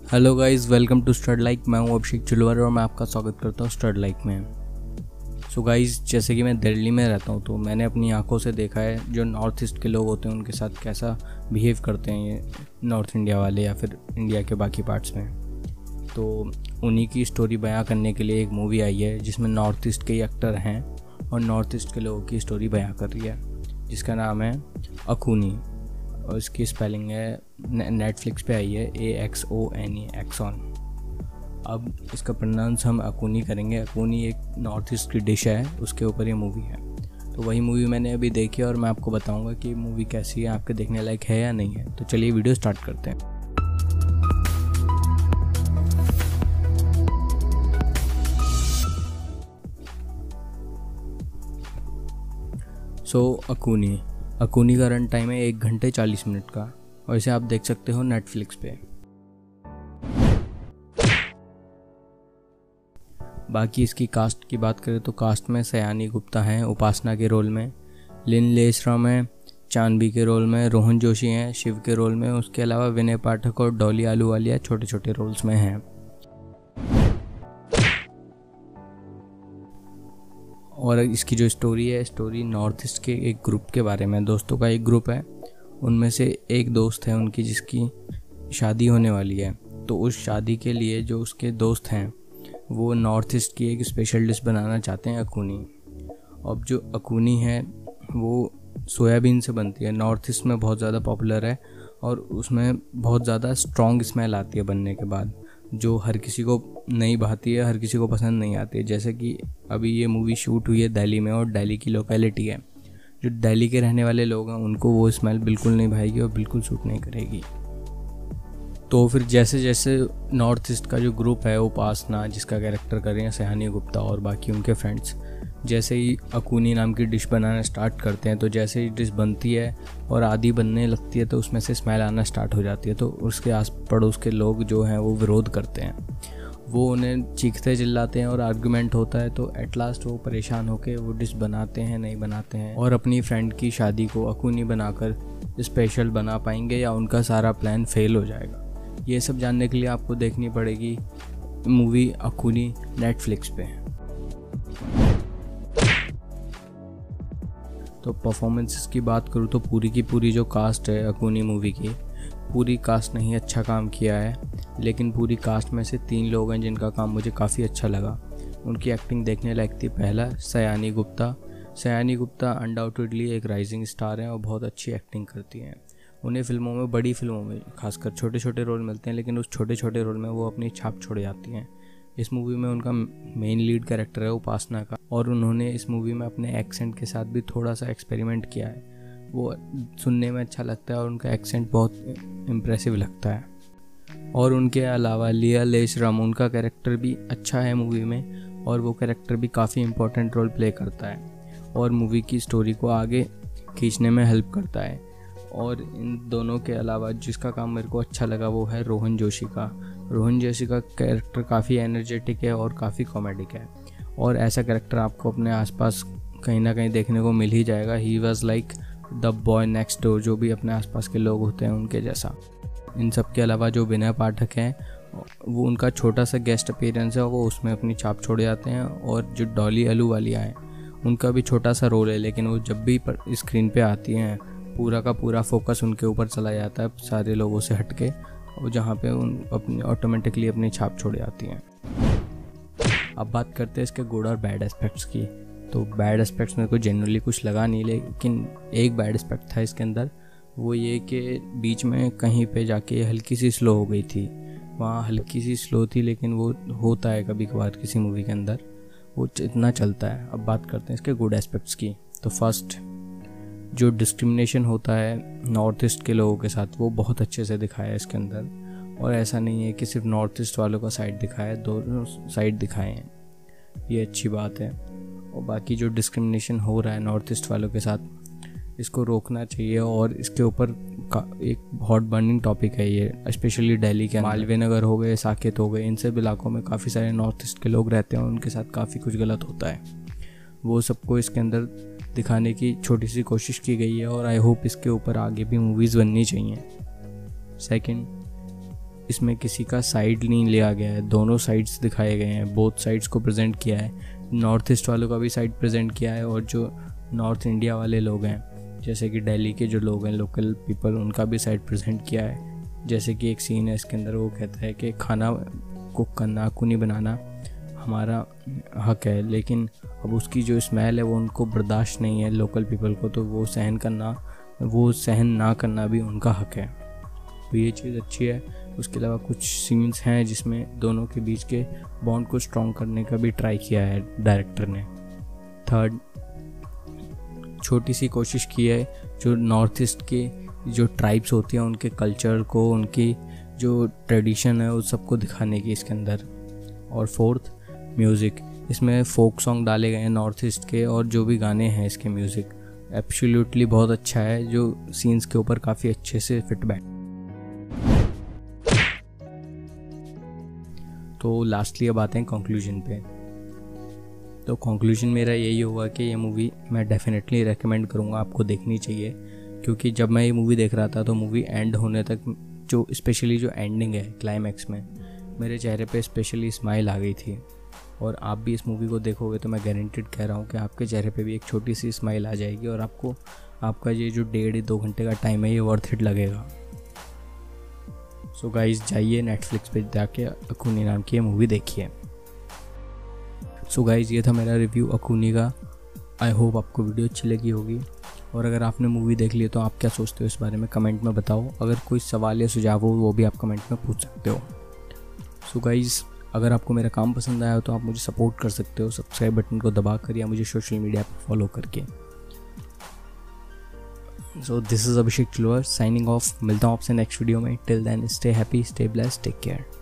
Hello guys, welcome to stud like. मैं हूं अभिषेक चिलवर और मैं आपका स्वागत करता हूं स्टड लाइक में। सो गाइस, जैसे कि मैं दिल्ली में रहता हूं तो मैंने अपनी आंखों से देखा है जो नॉर्थ ईस्ट के लोग होते हैं उनके साथ कैसा बिहेव करते हैं ये नॉर्थ इंडिया वाले या फिर इंडिया के बाकी पार्ट्स में। तो उन्हीं की स्टोरी बयां करने के लिए एक मूवी आई है जिसमें नॉर्थ ईस्ट के एक्टर हैं और नॉर्थ ईस्ट के लोगों की स्टोरी बयां कर रही है, जिसका नाम है अखूनी और इसकी स्पेलिंग है, नेटफ्लिक्स पे आई है, AXONE, एक्सॉन। अब इसका प्रोनाउंस हम अकूनी करेंगे। अकूनी एक नॉर्थ ईस्ट की डिश है, उसके ऊपर ये मूवी है। तो वही मूवी मैंने अभी देखी और मैं आपको बताऊंगा कि मूवी कैसी है, आपके देखने लायक है या नहीं है। तो चलिए वीडियो स्टार्ट करते हैं। अकूनी का रन टाइम है 1 घंटे 40 मिनट का और इसे आप देख सकते हो नेटफ्लिक्स पे। बाकी इसकी कास्ट की बात करें तो कास्ट में सयानी गुप्ता हैं उपासना के रोल में, लिन लेसराम है चांदबी के रोल में, रोहन जोशी हैं शिव के रोल में, उसके अलावा विनय पाठक और डॉली आलूवालिया छोटे छोटे रोल्स में हैं। और इसकी जो स्टोरी है, स्टोरी नॉर्थ ईस्ट के एक ग्रुप के बारे में, दोस्तों का एक ग्रुप है। उनमें से एक दोस्त है उनकी जिसकी शादी होने वाली है। तो उस शादी के लिए जो उसके दोस्त हैं वो नॉर्थ ईस्ट की एक स्पेशल डिश बनाना चाहते हैं, अकूनी। अब जो अकूनी है वो सोयाबीन से बनती है, नॉर्थ ईस्ट में बहुत ज़्यादा पॉपुलर है और उसमें बहुत ज़्यादा स्ट्रॉन्ग स्मेल आती है बनने के बाद, जो हर किसी को नहीं भाती है, हर किसी को पसंद नहीं आती है। जैसे कि अभी ये मूवी शूट हुई है दिल्ली में और दिल्ली की लोकेलिटी है, जो दिल्ली के रहने वाले लोग हैं उनको वो स्मेल बिल्कुल नहीं भाएगी और बिल्कुल सूट नहीं करेगी। तो फिर जैसे जैसे नॉर्थ ईस्ट का जो ग्रुप है, उपासना जिसका कैरेक्टर कर रहे हैं सयानी गुप्ता और बाकी उनके फ्रेंड्स, जैसे ही अकूनी नाम की डिश बनाना स्टार्ट करते हैं तो जैसे ही डिश बनती है और आधी बनने लगती है तो उसमें से स्मेल आना स्टार्ट हो जाती है। तो उसके आस पड़ोस के लोग जो हैं वो विरोध करते हैं, वो उन्हें चीखते चिल्लाते हैं और आर्गुमेंट होता है। तो एट लास्ट वो परेशान होकर वो डिश बनाते हैं, नहीं बनाते हैं और अपनी फ्रेंड की शादी को अकूनी बनाकर स्पेशल बना पाएंगे या उनका सारा प्लान फेल हो जाएगा। ये सब जानने के लिए आपको देखनी पड़ेगी मूवी अकूनी नेटफ्लिक्स पे। तो परफॉर्मेंसेस की बात करूँ तो पूरी की पूरी जो कास्ट है अकूनी मूवी की, पूरी कास्ट ने ही अच्छा काम किया है, लेकिन पूरी कास्ट में से 3 लोग हैं जिनका काम मुझे काफ़ी अच्छा लगा। उनकी एक्टिंग देखने लायक थी। पहला सयानी गुप्ता अनडाउटेडली एक राइजिंग स्टार हैं और बहुत अच्छी एक्टिंग करती हैं। उन्हें फिल्मों में, बड़ी फिल्मों में खासकर छोटे छोटे रोल मिलते हैं, लेकिन उस छोटे छोटे रोल में वो अपनी छाप छोड़ जाती हैं। इस मूवी में उनका मेन लीड कैरेक्टर है उपासना का और उन्होंने इस मूवी में अपने एक्सेंट के साथ भी थोड़ा सा एक्सपेरिमेंट किया है। वो सुनने में अच्छा लगता है और उनका एक्सेंट बहुत इम्प्रेसिव लगता है। और उनके अलावा लिया लेसराम, उनका कैरेक्टर भी अच्छा है मूवी में और वो कैरेक्टर भी काफ़ी इम्पोर्टेंट रोल प्ले करता है और मूवी की स्टोरी को आगे खींचने में हेल्प करता है। और इन दोनों के अलावा जिसका काम मेरे को अच्छा लगा वो है रोहन जोशी का कैरेक्टर काफ़ी एनर्जेटिक है और काफ़ी कॉमेडिक है और ऐसा कैरेक्टर आपको अपने आसपास कहीं ना कहीं देखने को मिल ही जाएगा। He was like the boy next door, जो भी अपने आसपास के लोग होते हैं उनके जैसा। इन सब के अलावा जो विनय पाठक हैं वो, उनका छोटा सा गेस्ट अपीयरेंस है, वो उसमें अपनी छाप छोड़ जाते हैं। और जो डॉली आलूवालिया हैं उनका भी छोटा सा रोल है, लेकिन वो जब भी स्क्रीन पे आती हैं पूरा का पूरा फोकस उनके ऊपर चला जाता है सारे लोगों से हटके, और जहाँ पे उन अपनी ऑटोमेटिकली अपनी छाप छोड़ जाती हैं। अब बात करते हैं इसके गुड और बैड एस्पेक्ट्स की। तो बैड एस्पेक्ट्स मेरे को जनरली कुछ लगा नहीं, लेकिन एक बैड एस्पेक्ट था इसके अंदर, वो ये कि बीच में कहीं पे जाके हल्की सी स्लो हो गई थी। वहाँ हल्की सी स्लो थी, लेकिन वो होता है कभी कभार किसी मूवी के अंदर, वो इतना चलता है। अब बात करते हैं इसके गुड एस्पेक्ट्स की। तो फर्स्ट, जो डिस्क्रिमिनेशन होता है नॉर्थ ईस्ट के लोगों के साथ वो बहुत अच्छे से दिखाया है इसके अंदर। और ऐसा नहीं है कि सिर्फ नॉर्थ ईस्ट वालों का साइड दिखाया है, दोनों साइड दिखाए हैं, ये अच्छी बात है। और बाकी जो डिस्क्रिमिनेशन हो रहा है नॉर्थ ईस्ट वालों के साथ, इसको रोकना चाहिए और इसके ऊपर एक हॉट बर्निंग टॉपिक है ये, स्पेशली दिल्ली के मालवीय नगर हो गए, साकेत हो गए, इन सब इलाकों में काफ़ी सारे नॉर्थ ईस्ट के लोग रहते हैं और उनके साथ काफ़ी कुछ गलत होता है। वो सबको इसके अंदर दिखाने की छोटी सी कोशिश की गई है और आई होप इसके ऊपर आगे भी मूवीज़ बननी चाहिए। सेकंड, इसमें किसी का साइड नहीं लिया गया है, दोनों साइड्स दिखाए गए हैं, बोथ साइड्स को प्रेजेंट किया है। नॉर्थ ईस्ट वालों का भी साइड प्रेजेंट किया है और जो नॉर्थ इंडिया वाले लोग हैं जैसे कि दिल्ली के जो लोग हैं लोकल पीपल, उनका भी साइड प्रेजेंट किया है। जैसे कि एक सीन है इसके अंदर, वो कहता है कि खाना कुक करना, अकुनी बनाना हमारा हक है, लेकिन अब उसकी जो स्मेल है वो उनको बर्दाश्त नहीं है लोकल पीपल को, तो वो सहन ना करना भी उनका हक है। तो ये चीज़ अच्छी है। उसके अलावा कुछ सीन्स हैं जिसमें दोनों के बीच के बॉन्ड को स्ट्रॉन्ग करने का भी ट्राई किया है डायरेक्टर ने। थर्ड, छोटी सी कोशिश की है जो नॉर्थ ईस्ट के जो ट्राइब्स होती हैं उनके कल्चर को, उनकी जो ट्रेडिशन है उस सबको दिखाने की इसके अंदर। और फोर्थ, म्यूज़िक, इसमें फोक सॉन्ग डाले गए हैं नॉर्थ ईस्ट के, और जो भी गाने हैं इसके म्यूज़िक एब्सोल्युटली बहुत अच्छा है, जो सीन्स के ऊपर काफ़ी अच्छे से फिट बैठ। तो लास्टली अब आते हैं कंक्लूजन पे। तो कंक्लूजन मेरा यही होगा कि ये मूवी मैं डेफिनेटली रेकमेंड करूँगा, आपको देखनी चाहिए। क्योंकि जब मैं ये मूवी देख रहा था तो मूवी एंड होने तक जो स्पेशली जो एंडिंग है क्लाइमैक्स में, मेरे चेहरे पे स्पेशली स्माइल आ गई थी। और आप भी इस मूवी को देखोगे तो मैं गारंटेड कह रहा हूँ कि आपके चेहरे पे भी एक छोटी सी स्माइल आ जाएगी और आपको आपका ये जो 1.5-2 घंटे का टाइम है ये वर्थ इट लगेगा। सो गाइस, जाइए नेटफ्लिक्स पे जाके अकुनी नाम की ये मूवी देखिए। सो गाइस, ये था मेरा रिव्यू अकुनी का। आई होप आपको वीडियो अच्छी लगी होगी, और अगर आपने मूवी देख ली तो आप क्या सोचते हो इस बारे में कमेंट में बताओ। अगर कोई सवाल या सुझाव हो वो भी आप कमेंट में पूछ सकते हो। सो गाइस, अगर आपको मेरा काम पसंद आया हो तो आप मुझे सपोर्ट कर सकते हो सब्सक्राइब बटन को दबाकर या मुझे सोशल मीडिया पर फॉलो करके। So this is Abhishek Chilwar signing off. मिलता हूँ आपसे नेक्स्ट वीडियो में। Till then stay happy, stay blessed, take care.